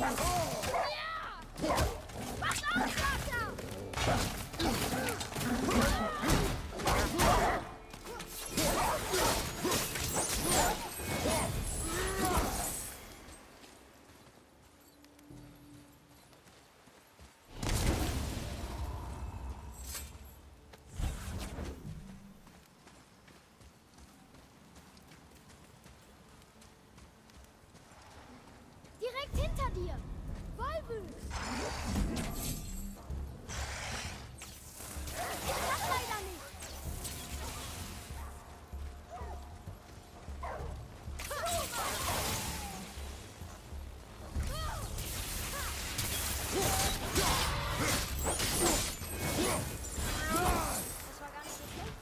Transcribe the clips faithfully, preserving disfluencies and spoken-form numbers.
Pass auf, Vater! Direkt hinter dir! Wollwüchs! Ich schaff leider nicht! Das war gar nicht so schlecht.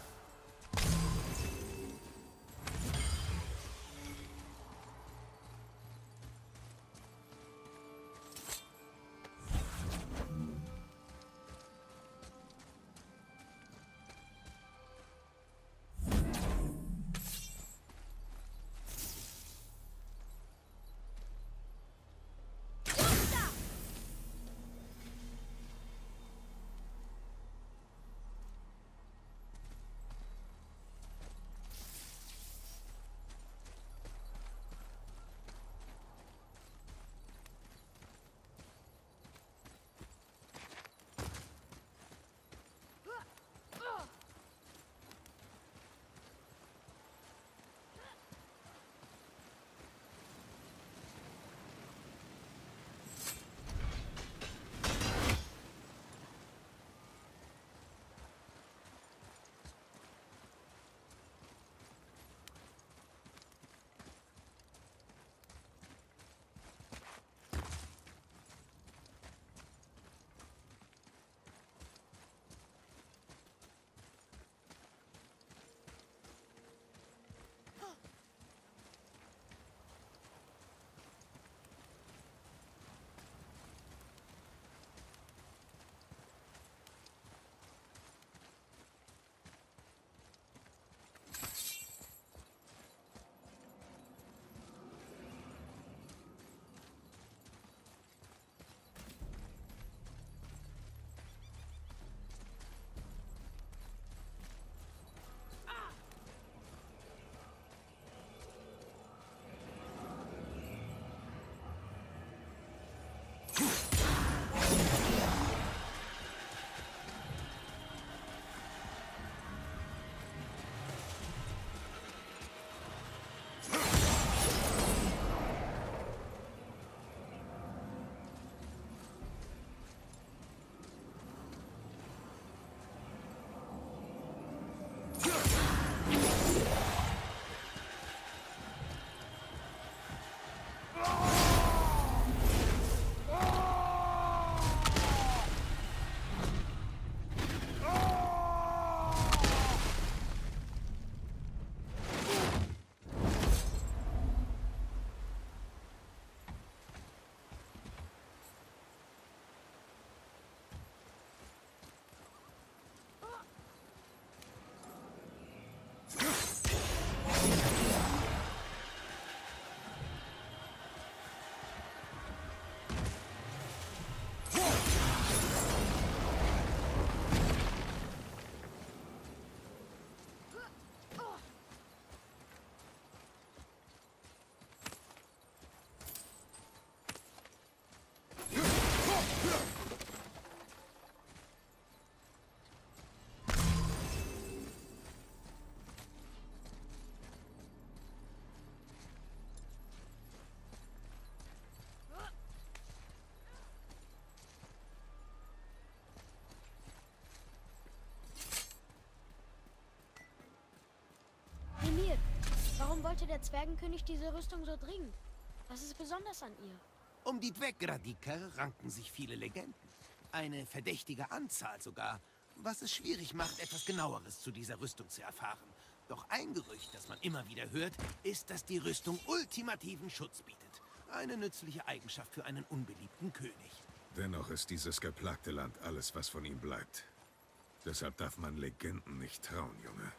Warum wollte der Zwergenkönig diese Rüstung so dringend? Was ist besonders an ihr? Um die Dwegradiker ranken sich viele Legenden. Eine verdächtige Anzahl sogar, was es schwierig macht, etwas Genaueres zu dieser Rüstung zu erfahren. Doch ein Gerücht, das man immer wieder hört, ist, dass die Rüstung ultimativen Schutz bietet. Eine nützliche Eigenschaft für einen unbeliebten König. Dennoch ist dieses geplagte Land alles, was von ihm bleibt. Deshalb darf man Legenden nicht trauen, Junge.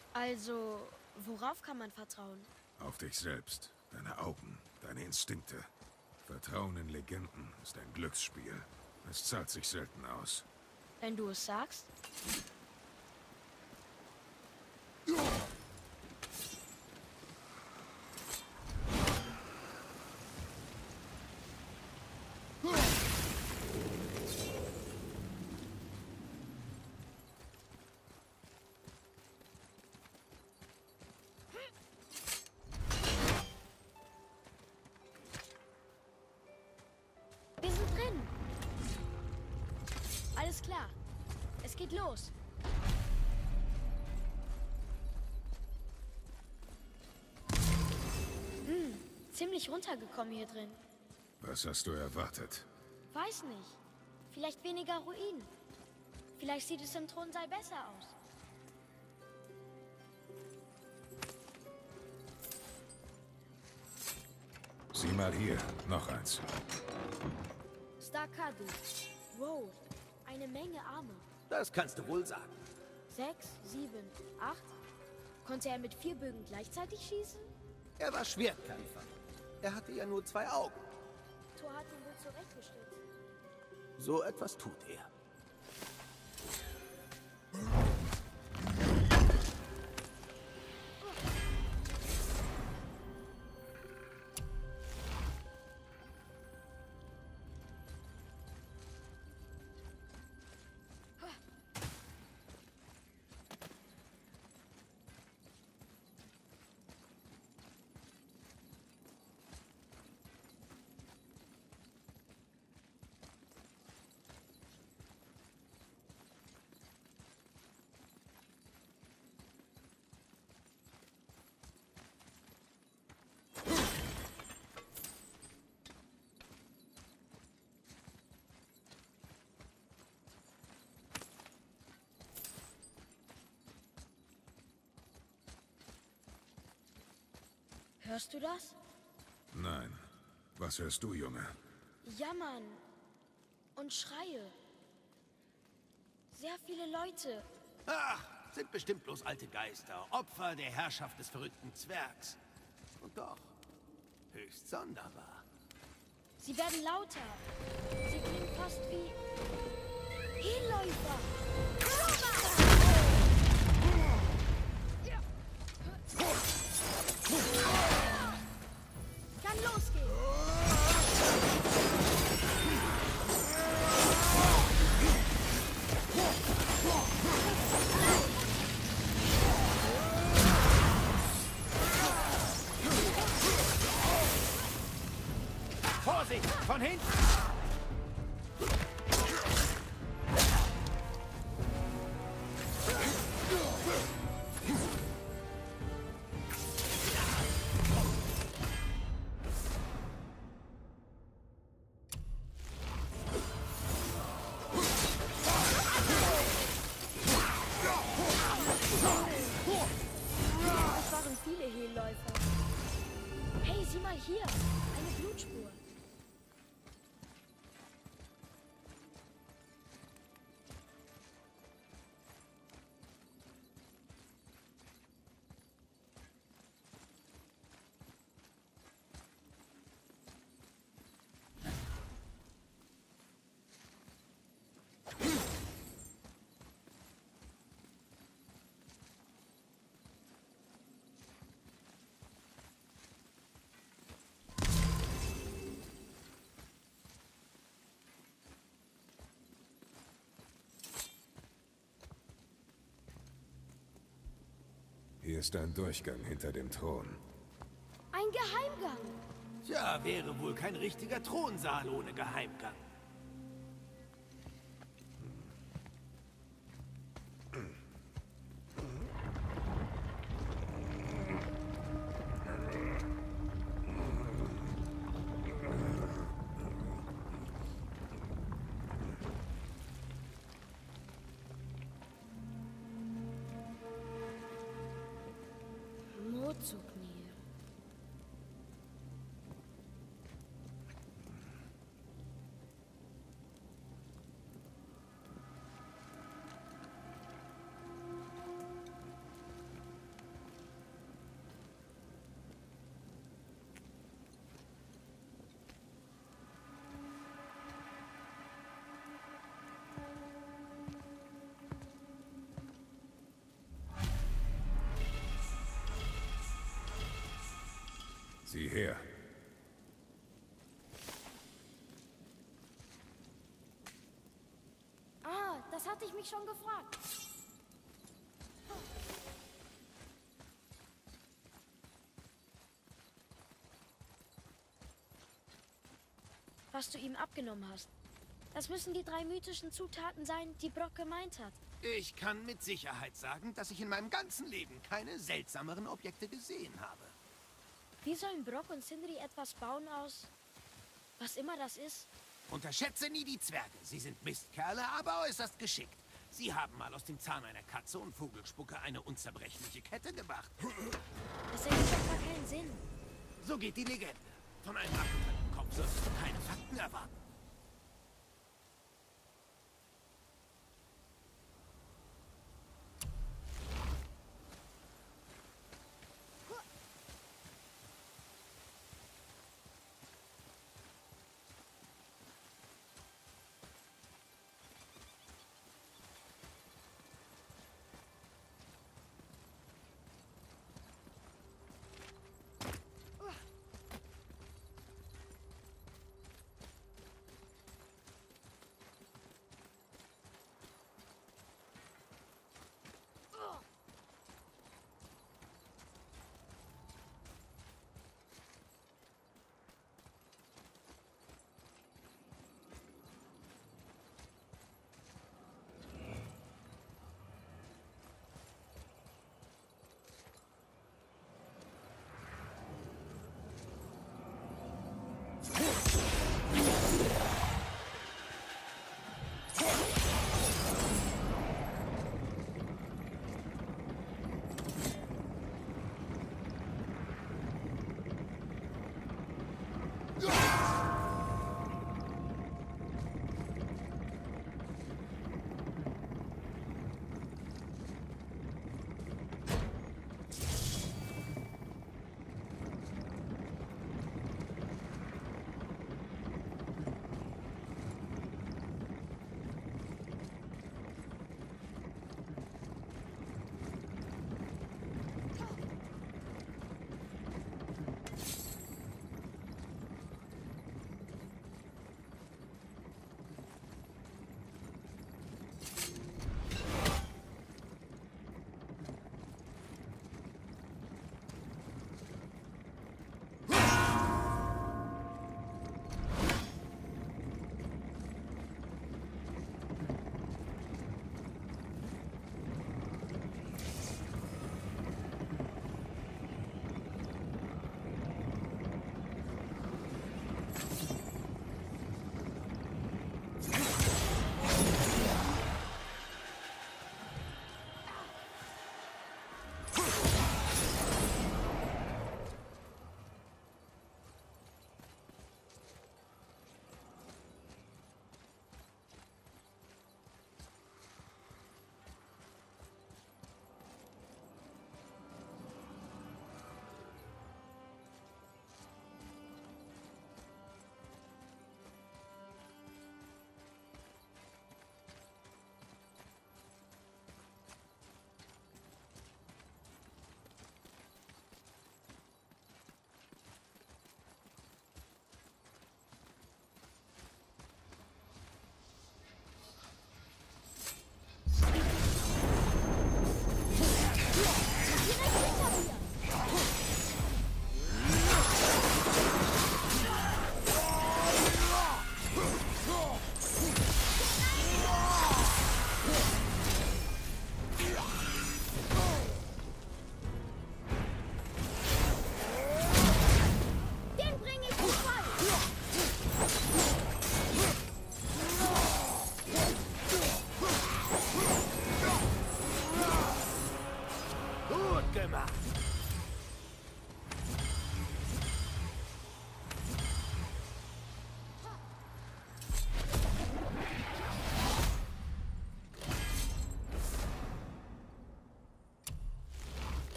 Also, worauf kann man vertrauen? Auf dich selbst, deine Augen, deine Instinkte. Vertrauen in Legenden ist ein Glücksspiel. Es zahlt sich selten aus. Wenn du es sagst. Wir sind drin. Alles klar. Es geht los. Hm, ziemlich runtergekommen hier drin. Was hast du erwartet? Weiß nicht. Vielleicht weniger Ruinen. Vielleicht sieht es im Thronsaal besser aus. Sieh mal hier, noch eins. Starkadu. Wow, eine Menge Arme. Das kannst du wohl sagen. Sechs, sieben, acht. Konnte er mit vier Bögen gleichzeitig schießen? Er war Schwertkämpfer. Er hatte ja nur zwei Augen. Thor hat ihn wohl zurechtgestellt. So etwas tut er. Hörst du das? Nein. Was hörst du, Junge? Jammern und Schreie. Sehr viele Leute. Ach, sind bestimmt bloß alte Geister, Opfer der Herrschaft des verrückten Zwergs. Und doch, höchst sonderbar. Sie werden lauter. Sie klingen fast wie Hehläufer. Kann losgehen. Vorsicht, von hinten! Das waren viele Hehläufer. Hey, sieh mal hier. Eine Blutspur. Hier ist ein Durchgang hinter dem Thron. Ein Geheimgang. Tja, wäre wohl kein richtiger Thronsaal ohne Geheimgang. Mozugnir. Sieh her. Ah, das hatte ich mich schon gefragt. Was du ihm abgenommen hast. Das müssen die drei mythischen Zutaten sein, die Brock gemeint hat. Ich kann mit Sicherheit sagen, dass ich in meinem ganzen Leben keine seltsameren Objekte gesehen habe. Wie sollen Brock und Sindri etwas bauen aus... was immer das ist? Unterschätze nie die Zwerge. Sie sind Mistkerle, aber äußerst geschickt. Sie haben mal aus dem Zahn einer Katze und Vogelspucke eine unzerbrechliche Kette gemacht. Das ergibt doch gar keinen Sinn. So geht die Legende. Von einem abgetrennten Kopf sollst du keine Fakten erwarten.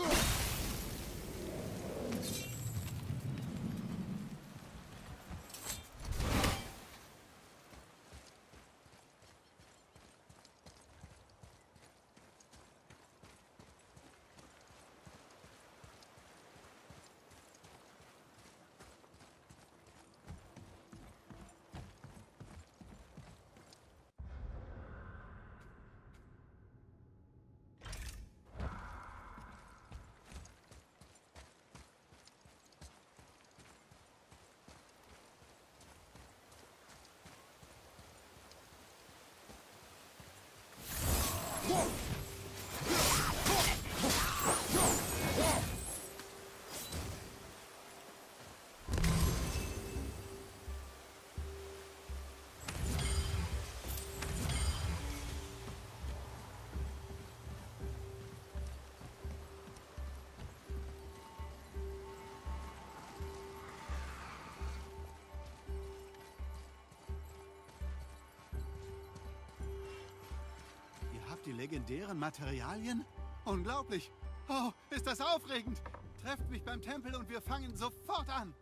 Die legendären Materialien? Unglaublich! Oh, ist das aufregend! Trefft mich beim Tempel und wir fangen sofort an!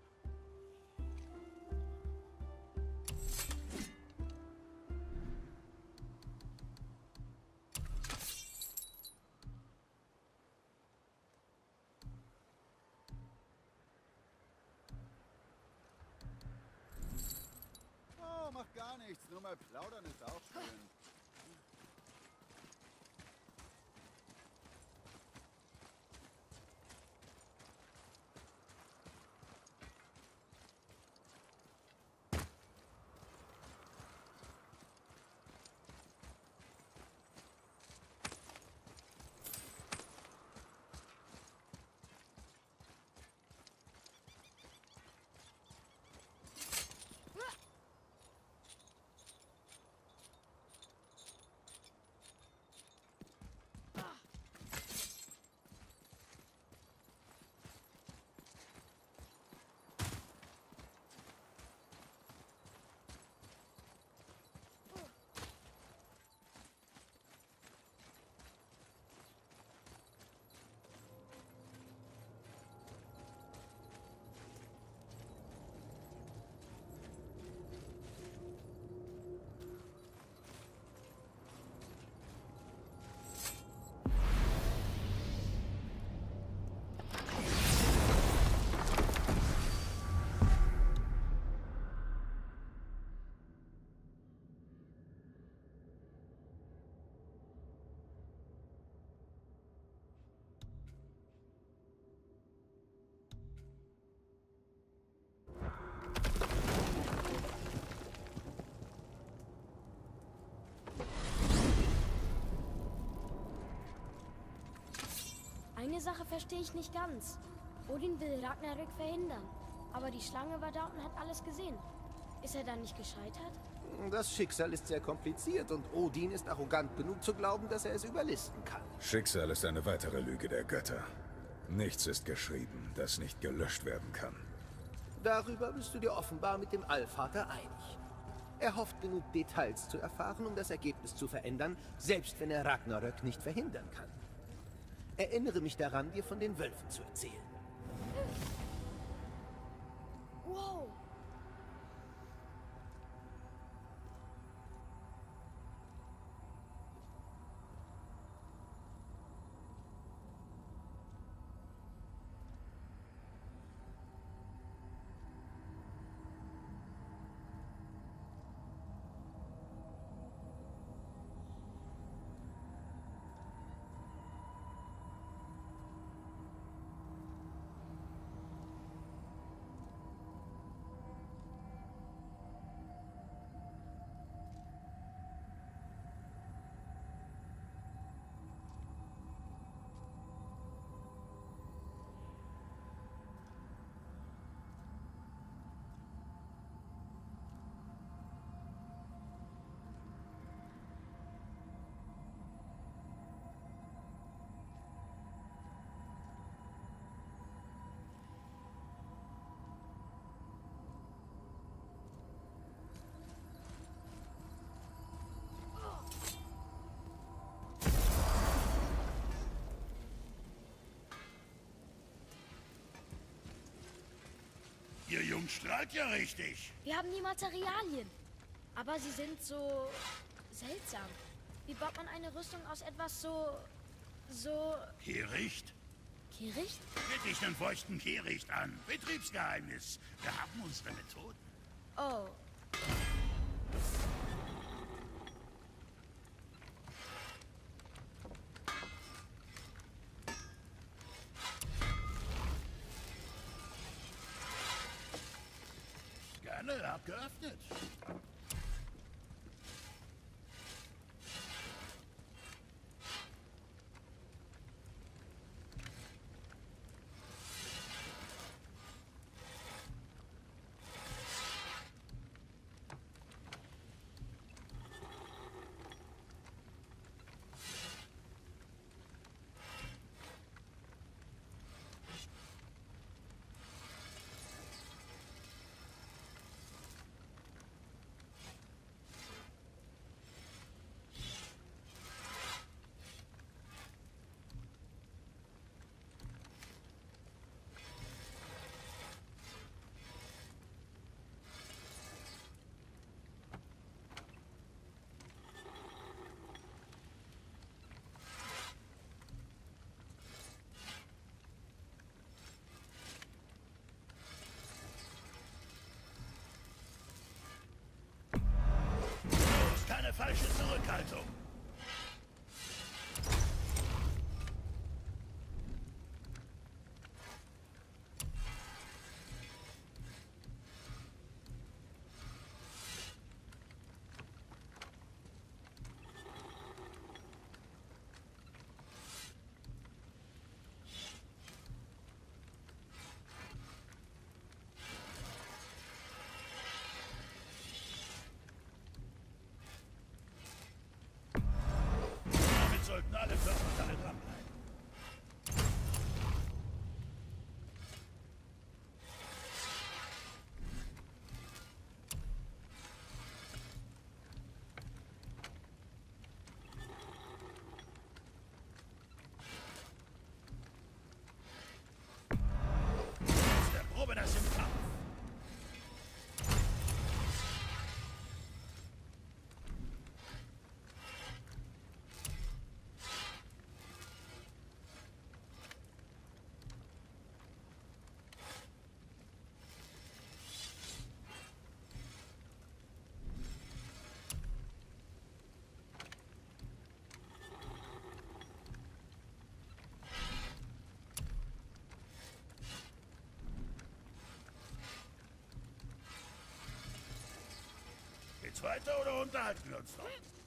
Oh, macht gar nichts. Nur mal plaudern ist auch schön. Eine Sache verstehe ich nicht ganz. Odin will Ragnarök verhindern. Aber die Schlange war da und hat alles gesehen. Ist er dann nicht gescheitert? Das Schicksal ist sehr kompliziert und Odin ist arrogant genug zu glauben, dass er es überlisten kann. Schicksal ist eine weitere Lüge der Götter. Nichts ist geschrieben, das nicht gelöscht werden kann. Darüber bist du dir offenbar mit dem Allvater einig. Er hofft genug Details zu erfahren, um das Ergebnis zu verändern, selbst wenn er Ragnarök nicht verhindern kann. Erinnere mich daran, dir von den Wölfen zu erzählen. Wow! strahlt ja richtig. Wir haben die Materialien. Aber sie sind so seltsam. Wie baut man eine Rüstung aus etwas so... so... Kehricht? Kehricht? Bitte dich den feuchten Kehricht an. Betriebsgeheimnis. Wir haben unsere Methoden. Oh. Gerne, hab geöffnet. Keine falsche Zurückhaltung. Sollten alle Körperteile dranbleiben. Jetzt erprobe das im Kampf. Geht's weiter oder unterhalten wir uns noch?